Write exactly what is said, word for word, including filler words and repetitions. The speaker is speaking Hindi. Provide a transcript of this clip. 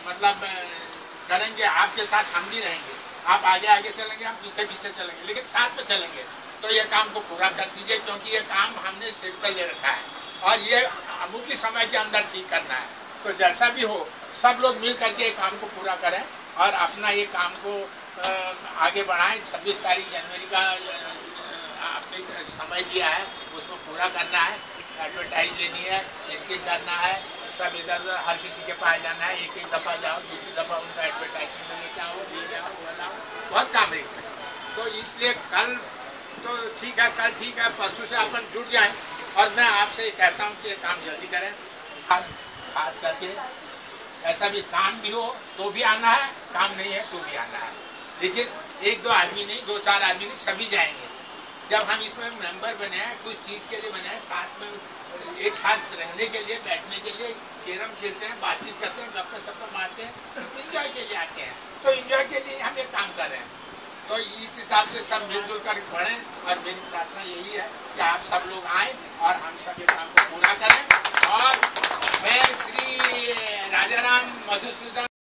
मतलब करेंगे, आपके साथ हम भी रहेंगे। आप आगे आगे चलेंगे, हम पीछे पीछे चलेंगे, लेकिन साथ में चलेंगे। तो ये काम को पूरा कर दीजिए, क्योंकि ये काम हमने सिर पर ले रखा है और ये अमुक समय के अंदर ठीक करना है। तो जैसा भी हो, सब लोग मिल करके ये काम को पूरा करें और अपना ये काम को आगे बढ़ाएं। छब्बीस तारीख जनवरी का आपने समय दिया है, उसको पूरा करना है। एडवर्टाइज लेनी है, लिंकिंग करना है, सब इधर उधर हर किसी के पास जाना है। एक एक दफ़ा जाओ, दूसरी दफ़ा उनका एडवर्टाइजमेंट में लेके आओ, ले जाओ, वो लाओ, बहुत काम है इसमें। तो इसलिए कल तो ठीक है, कल ठीक है, परसों से अपन जुट जाएं। और मैं आपसे कहता हूँ कि काम जल्दी करें। खास करके ऐसा भी काम भी हो तो भी आना है, काम नहीं है तो भी आना है। लेकिन एक दो आदमी नहीं, दो चार आदमी नहीं, सभी जाएंगे। जब हम इसमें मेंबर बने हैं, कुछ चीज़ के लिए बने हैं, साथ में एक साथ रहने के लिए, बैठने के लिए, कैरम खेलते हैं, बातचीत करते हैं, गप्पे सप्पे मारते हैं, इंजॉय के लिए आते हैं। तो इंजॉय के लिए हम ये काम कर रहे हैं। तो इस हिसाब से सब मिलजुल कर पढ़ें और मेरी प्रार्थना यही है कि आप सब लोग आएँ और हम सब ये काम को पूरा करें।